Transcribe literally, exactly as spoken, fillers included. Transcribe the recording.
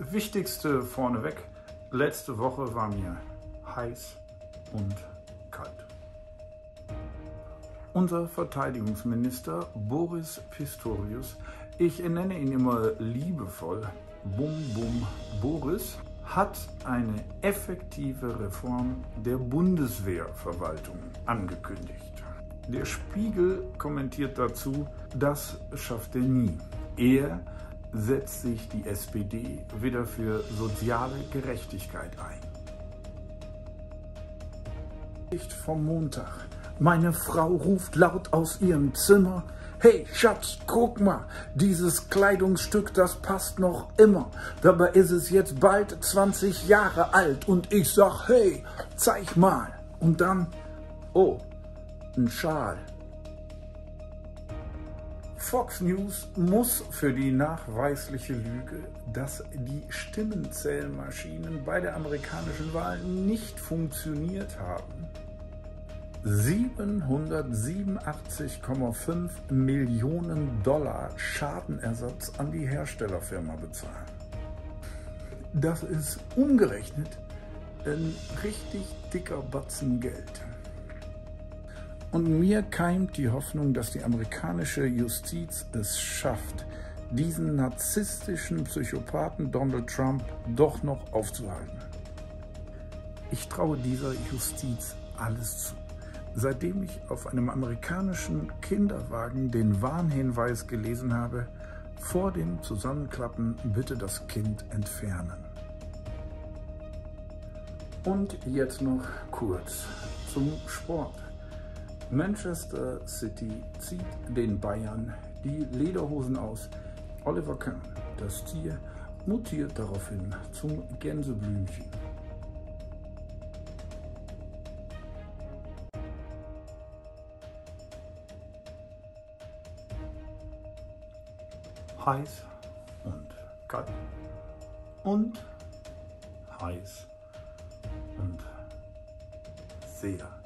Wichtigste vorneweg, letzte Woche war mir heiß und kalt. Unser Verteidigungsminister Boris Pistorius, ich nenne ihn immer liebevoll Bum Bum Boris, hat eine effektive Reform der Bundeswehrverwaltung angekündigt. Der Spiegel kommentiert dazu, das schafft er nie. Er setzt sich die S P D wieder für soziale Gerechtigkeit ein. Vom Montag. Meine Frau ruft laut aus ihrem Zimmer: Hey Schatz, guck mal, dieses Kleidungsstück, das passt noch immer. Dabei ist es jetzt bald zwanzig Jahre alt und ich sag: Hey, zeig mal. Und dann, oh, ein Schal. Fox News muss für die nachweisliche Lüge, dass die Stimmenzählmaschinen bei der amerikanischen Wahl nicht funktioniert haben, siebenhundertsiebenundachtzig Komma fünf Millionen Dollar Schadenersatz an die Herstellerfirma bezahlen. Das ist umgerechnet ein richtig dicker Batzen Geld. Und mir keimt die Hoffnung, dass die amerikanische Justiz es schafft, diesen narzisstischen Psychopathen Donald Trump doch noch aufzuhalten. Ich traue dieser Justiz alles zu. Seitdem ich auf einem amerikanischen Kinderwagen den Warnhinweis gelesen habe: vor dem Zusammenklappen bitte das Kind entfernen. Und jetzt noch kurz zum Sport. Manchester City zieht den Bayern die Lederhosen aus. Oliver Kahn, das Tier, mutiert daraufhin zum Gänseblümchen. Heiß und kalt und heiß und sehr